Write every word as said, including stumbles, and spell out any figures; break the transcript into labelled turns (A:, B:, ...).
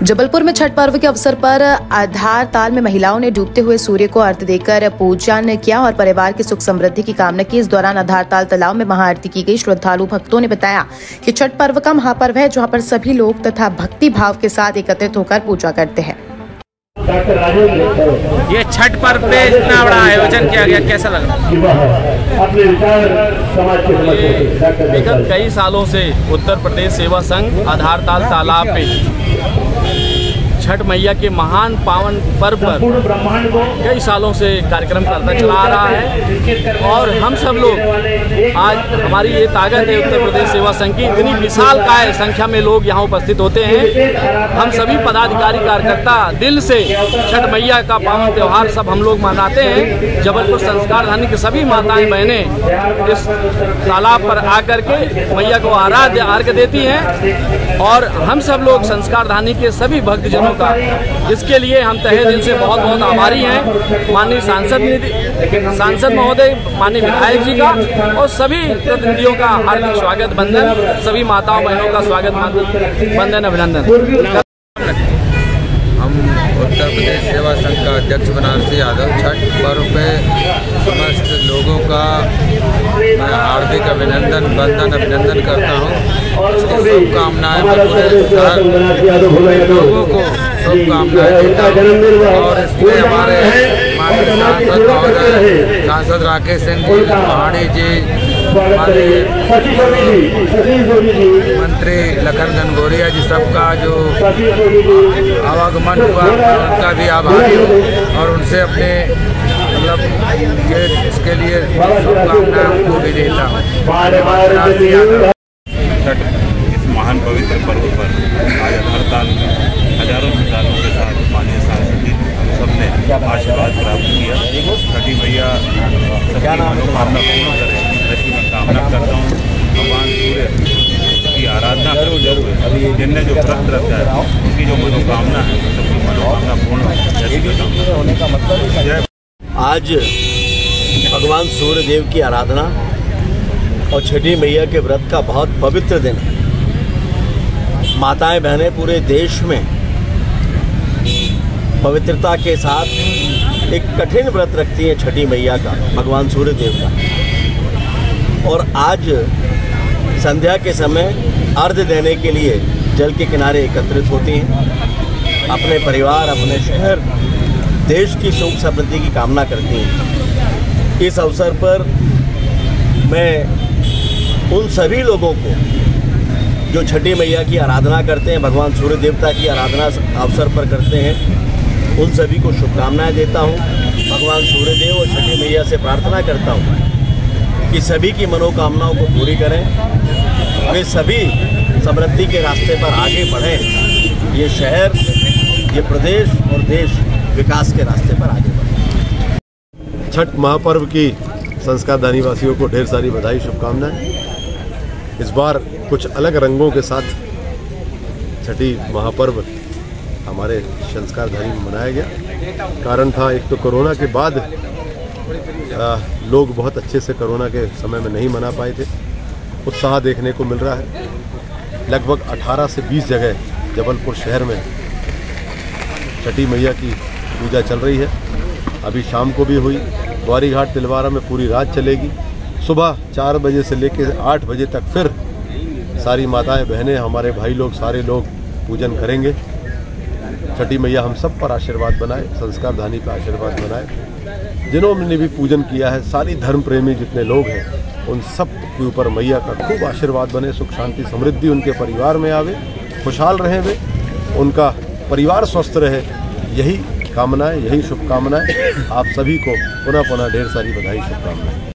A: जबलपुर में छठ पर्व के अवसर पर आधार ताल में महिलाओं ने डूबते हुए सूर्य को अर्घ्य देकर पूजन किया और परिवार की सुख समृद्धि की कामना की। इस दौरान आधार ताल तालाब में महाआरती की गई। श्रद्धालु भक्तों ने बताया कि छठ पर्व का महापर्व है, जहां पर सभी लोग तथा भक्ति भाव के साथ एकत्रित होकर पूजा करते हैं।
B: ये छठ पर्व पे इतना बड़ा आयोजन किया गया, कैसा लग रहा है? विगत कई सालों से उत्तर प्रदेश सेवा संघ आधार ताल तालाब पे छठ मैया के महान पावन पर्व पर कई सालों से कार्यक्रम करता चला आ रहा है और हम सब लोग आज हमारी ये ताकत है उत्तर प्रदेश सेवा संघ की, इतनी विशाल काय संख्या में लोग यहाँ उपस्थित होते हैं। हम सभी पदाधिकारी कार्यकर्ता दिल से छठ मैया का पावन त्यौहार सब हम लोग मनाते हैं। जबलपुर संस्कार धानी की सभी माताएं बहनें इस तालाब पर आकर के मैया को आराध्य अर्घ्य देती हैं और हम सब लोग संस्कार धानी के सभी भक्तजनों का इसके लिए हम तहे दिल से बहुत बहुत आभारी हैं। माननीय सांसद सांसद महोदय, माननीय विधायक जी का और सभी प्रतिनिधियों का हार्दिक स्वागत बंदन, सभी माताओं बहनों का स्वागत बंदन अभिनंदन।
C: हम उत्तर प्रदेश सेवा संघ का अध्यक्ष बनारसी यादव छठ पर्व पे समस्त लोगों का मैं हार्दिक अभिनंदन बंदन अभिनंदन करता हूँ। इसकी शुभकामनाएं लोगों को शुभकामनाएं देता हूँ और इसमें हमारे सांसद महोदय सांसद राकेश सिंह जी, पहाड़ी जी, मंत्री लखन घनघोरिया जी, सबका जो आवागमन हुआ उनका भी आभारी हूँ और उनसे अपने मतलब ये इसके लिए शुभकामनाएं उनको भी देता हूँ।
D: छठ इस महान पवित्र पर्व पर आज आधार ताल में हजारों श्रद्धालुओं के साथ माननीय सांसद जी सबने आशीर्वाद प्राप्त किया। छठी मैया सबकी मनोकामना पूर्ण करे, ऐसी मैं कामना करता हूँ। भगवान सूर्य की आराधना करते हुए जिनने जो व्रत रखा है उनकी जो मनोकामना है सबकी मनोकामना पूर्ण होने का मतलब।
E: आज भगवान सूर्य देव की आराधना और छठी मैया के व्रत का बहुत पवित्र दिन है। माताएं बहनें पूरे देश में पवित्रता के साथ एक कठिन व्रत रखती हैं छठी मैया का, भगवान सूर्य देव का। और आज संध्या के समय अर्घ्य देने के लिए जल के किनारे एकत्रित होती हैं, अपने परिवार, अपने शहर, देश की सुख समृद्धि की कामना करती हैं। इस अवसर पर मैं उन सभी लोगों को जो छठी मैया की आराधना करते हैं, भगवान सूर्य देवता की आराधना अवसर पर करते हैं, उन सभी को शुभकामनाएं देता हूं। भगवान सूर्यदेव और छठी मैया से प्रार्थना करता हूं कि सभी की मनोकामनाओं को पूरी करें, वे सभी समृद्धि के रास्ते पर आगे बढ़ें, ये शहर, ये प्रदेश और देश विकास के रास्ते पर आगे बढ़े।
F: छठ महापर्व की संस्कार धानी वासियों को ढेर सारी बधाई, शुभकामनाएं। इस बार कुछ अलग रंगों के साथ छठी महापर्व हमारे संस्कार धानी में मनाया गया। कारण था एक तो कोरोना के बाद आ, लोग बहुत अच्छे से कोरोना के समय में नहीं मना पाए थे। उत्साह देखने को मिल रहा है। लगभग अठारह से बीस जगह जबलपुर शहर में छठी मैया की पूजा चल रही है। अभी शाम को भी हुई। ग्वारी घाट तिलवारा में पूरी रात चलेगी। सुबह चार बजे से लेकर आठ बजे तक फिर सारी माताएं बहनें, हमारे भाई लोग, सारे लोग पूजन करेंगे। छठी मैया हम सब पर आशीर्वाद बनाए, संस्कार धानी पर आशीर्वाद बनाए। जिन्होंने भी पूजन किया है, सारी धर्म प्रेमी जितने लोग हैं, उन सब के ऊपर मैया का खूब आशीर्वाद बने, सुख शांति समृद्धि उनके परिवार में आवे, खुशहाल रहें वे, उनका परिवार स्वस्थ रहे। यही कामनाएं, यही शुभकामनाएं। आप सभी को पुनः पुनः ढेर सारी बधाई, शुभकामनाएं।